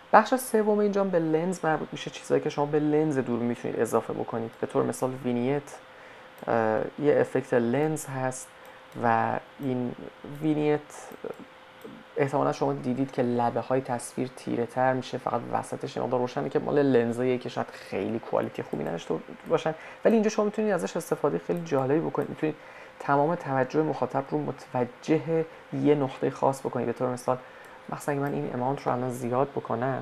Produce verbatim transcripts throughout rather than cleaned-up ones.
بخش سوم اینجا به لنز مربوط میشه، چیزایی که شما به لنز دور میتونید اضافه بکنید. به طور مثال وینیت یه افکت لنز هست و این وینیت احتمالا شما دیدید که لبه های تصویر تیره تر میشه، فقط وسطش یه مقدار روشنه که مال لنزاییه که شاید خیلی کوالیتی خوبی نداشته باشن، ولی اینجا شما میتونید ازش استفاده خیلی جالبی بکنید. میتونید تمام توجه مخاطب رو متوجه یه نقطه خاص بکنید. به طور مثال مثلا اگه من این اماونت رو الان زیاد بکنم،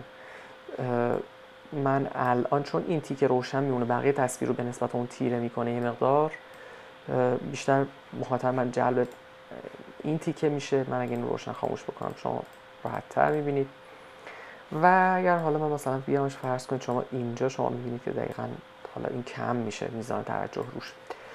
من الان چون این تیکه روشن میمونه بقیه تصویر رو به نسبت اون تیره میکنه یه مقدار بیشتر مخاطب من جلب این تیکه میشه. من اگه این روشن خاموش بکنم شما راحت تر میبینید. و اگر حالا من مثلا بیامش فرض کنید شما اینجا شما میبینید که دقیقاً حالا این کم میشه میزان توجه روش.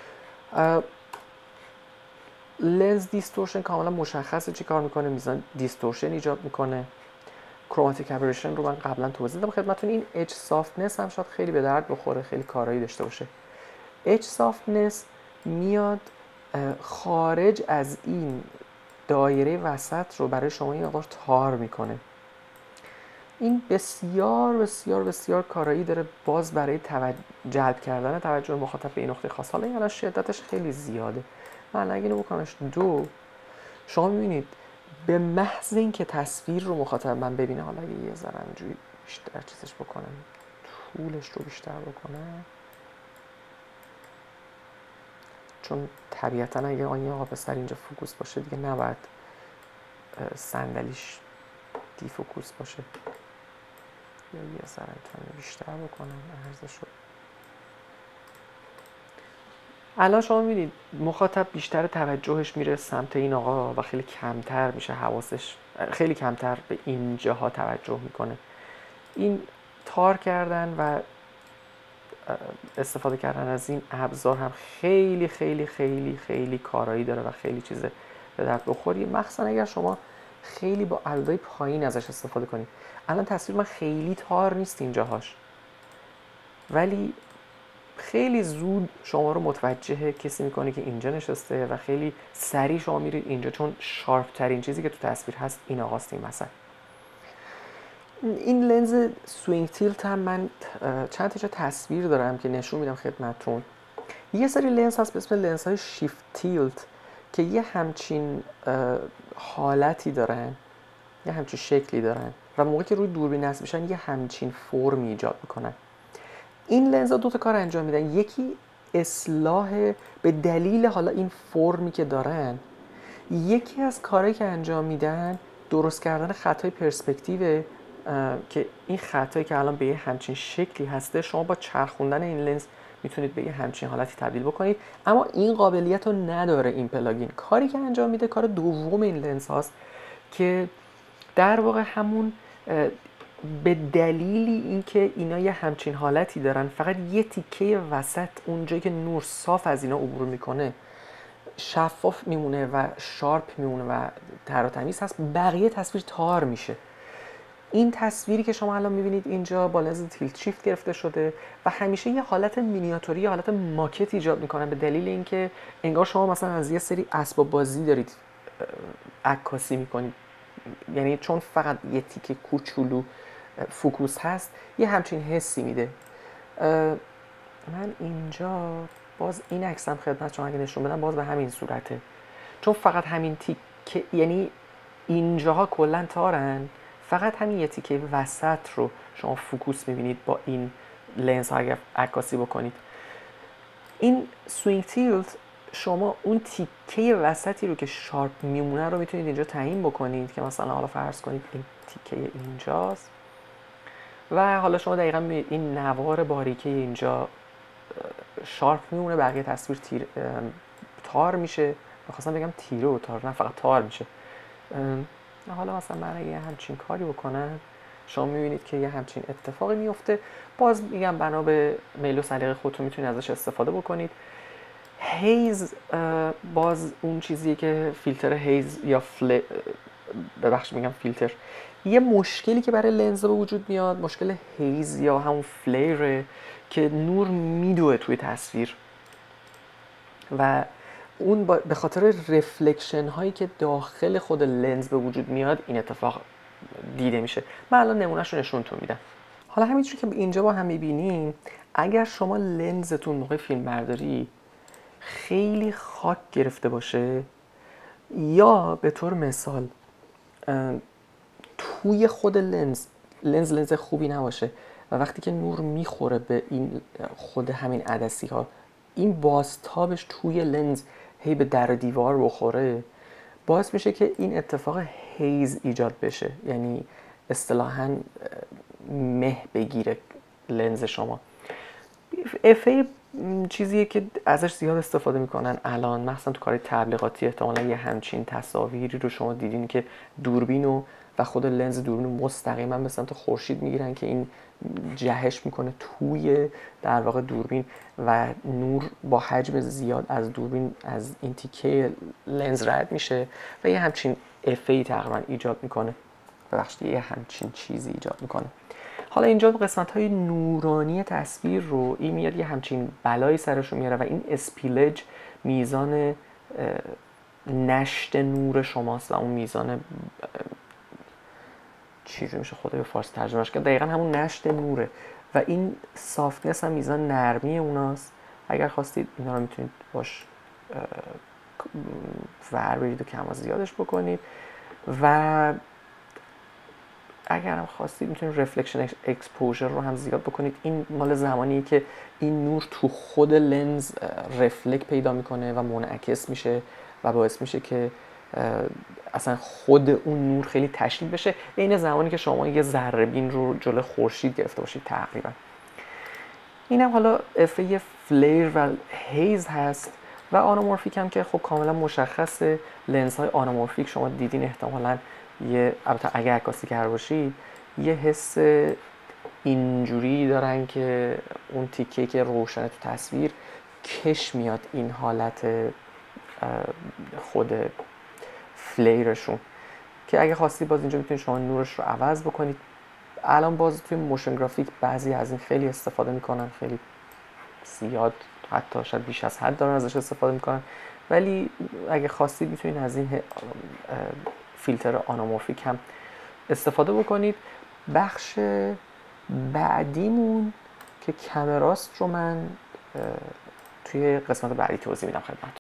لنز دیستورشن کاملا مشخصه چی کار میکنه، میزان دیستورشن ایجاد میکنه. کروماتیک ابریشن رو من قبلا توضیح دادم خدمتتون. این اچ سافتنس هم شاید خیلی به درد بخوره، خیلی کارایی داشته باشه. اچ سافتنس میاد خارج از این دایره وسط رو برای شما یه مقدار تار میکنه. این بسیار بسیار بسیار کارایی داره باز برای توجه جلب کردن توجه مخاطب به این نقطه خاص. حالا این الان شدتش خیلی زیاده، من اگه اینو بکنمش دو، شما میبینید به محض اینکه تصویر رو مخاطب من ببینه، حالا اگه یه ذره اینجوری بیشتر چیزش بکنم، طولش رو بیشتر بکنم، چون طبیعتا اگه آن یه آب سر اینجا فوکوس باشه دیگه نباید صندلیش دی فوکوس باشه، یا یه ذره میتونم بیشتر بکنم ارزش رو. الان شما میبینید مخاطب بیشتر توجهش میره سمت این آقا و خیلی کمتر میشه حواسش، خیلی کمتر به اینجاها توجه میکنه. این تار کردن و استفاده کردن از این ابزار هم خیلی خیلی خیلی خیلی کارایی داره و خیلی چیز به درد بخوری، مخصوصا اگر شما خیلی با عددهای پایین ازش استفاده کنید. الان تصویر من خیلی تار نیست اینجاهاش، ولی خیلی زود شما رو متوجه کسی میکنه که اینجا نشسته و خیلی سریع شما میرید اینجا، چون شارپ ترین چیزی که تو تصویر هست این آقاست این مثلا. این لنز سوینگ تیلت هم من چند تا تصویر دارم که نشون میدم خدمتتون. یه سری لنز هست به اسم لنز های شیفت تیلت که یه همچین حالتی دارن، یه همچین شکلی دارن و موقعی که روی دوربین نصب میشن یه همچین فرمی ایجاد میکنن. این لنزها دو تا کار انجام میدن. یکی اصلاح به دلیل حالا این فرمی که دارن، یکی از کارهایی که انجام میدن درست کردن خطای پرسپکتیو که این خطایی که الان به یه همچین شکلی هسته شما با چرخوندن این لنز میتونید به یه همچین حالتی تبدیل بکنید، اما این قابلیت رو نداره این پلاگین. کاری که انجام میده کار دوم این لنز هاست که در واقع همون به دلیلی اینکه اینا یه همچین حالتی دارن، فقط یه تیکه وسط اونجایی که نور صاف از اینا عبور میکنه شفاف میمونه و شارپ میمونه و تر و تمیز هست، بقیه تصویر تار میشه. این تصویری که شما الان میبینید اینجا با لنز تیلت شیفت گرفته شده و همیشه یه حالت مینیاتوری، یه حالت ماکت ایجاد میکنه به دلیل اینکه انگار شما مثلا از یه سری اسباب بازی دارید عکاسی میکنید، یعنی چون فقط یه تیکه کوچولو فوکوس هست یه همچین حسی میده. من اینجا باز این عکسم خدمت شما اگه نشون بدم باز به همین صورته، چون فقط همین تیکه، یعنی اینجاها کلا تارن، فقط همین یه تیکه وسط رو شما فوکوس میبینید با این لنز ها اگر عکاسی بکنید. این سوینگ تیلت شما اون تیکه وسطی رو که شارپ میمونه رو میتونید اینجا تعیین بکنید که مثلا حالا فرض کنید این تیکه اینجاست و حالا شما دقیقا این نوار باریکه اینجا شارپ میمونه، بقیه تصویر تیر تار میشه. میخواستم بگم تیره و تار، نه فقط تار میشه. حالا مثلا من اگه همچین کاری بکنم شما میبینید که یه همچین اتفاقی میفته. باز میگم بنا به میل و سلیقه خودتون میتونید ازش استفاده بکنید. هیز باز اون چیزیه که فیلتر هیز یا فل... ببخشید میگم فیلتر، یه مشکلی که برای لنز به وجود میاد مشکل هیز یا همون فلیره که نور میدوه توی تصویر و اون به خاطر رفلکشن هایی که داخل خود لنز به وجود میاد این اتفاق دیده میشه. من الان نمونهش رو نشونتون میدم. حالا همینجوری که اینجا با هم میبینیم، اگر شما لنزتون موقع فیلم برداری خیلی خاک گرفته باشه، یا به طور مثال توی خود لنز لنز لنز خوبی نباشه و وقتی که نور میخوره به این خود همین عدسی ها، این بازتابش توی لنز هی به در دیوار بخوره، باعث میشه که این اتفاق هیز ایجاد بشه، یعنی اصطلاحاً مه بگیره لنز شما. افه چیزیه که ازش زیاد استفاده میکنن الان، مثلا تو کار تبلیغاتی احتمالاً یه همچین تصاویری رو شما دیدین که دوربینو و خود لنز دوربین مستقیما به سمت خورشید میگیرن که این جهش میکنه توی در واقع دوربین و نور با حجم زیاد از دوربین از این تیکه لنز رد میشه و یه همچین افهی تقریبا ایجاد میکنه، ببخشید یه همچین چیزی ایجاد میکنه. حالا اینجا قسمت های نورانی تصویر رو این میاد یه همچین بلایی سرشون میاره و این اسپیلج میزان نشت نور شماست و اون میزان چیزی میشه خدا به فارسی ترجمهش کرد، دقیقا همون نشت نوره و این سافتنس هم میزان نرمی اوناست. اگر خواستید اینا رو میتونید باش ور برید و کم از زیادش بکنید و اگر هم خواستید میتونید رفلکشن اکسپوژر رو هم زیاد بکنید. این مال زمانیه که این نور تو خود لنز رفلکت پیدا میکنه و منعکس میشه و باعث میشه که اصلا خود اون نور خیلی تشدید بشه، این زمانی که شما یه ذره بین رو جلو خورشید گرفته باشید تقریبا. اینم حالا افه فلیر و هیز هست و آنومورفیک هم که خب کاملا مشخصه. لنزهای آنومورفیک شما دیدین احتمالاً، یه البته اگه عکاسی کرده باشید یه حس اینجوری دارن که اون تیکه که روشنه تو تصویر کش میاد این حالت خود فلیرشون، که اگه خواستید باز اینجا میتونید شما نورش رو عوض بکنید. الان باز توی موشن گرافیک بعضی از این خیلی استفاده میکنن، خیلی زیاد، حتی شاید بیش از حد دارن ازش استفاده میکنن، ولی اگه خواستید میتونید از این فیلتر آنومورفیک هم استفاده بکنید. بخش بعدیمون که کامراست رو من توی قسمت بعدی توضیح میدم خدمتتون.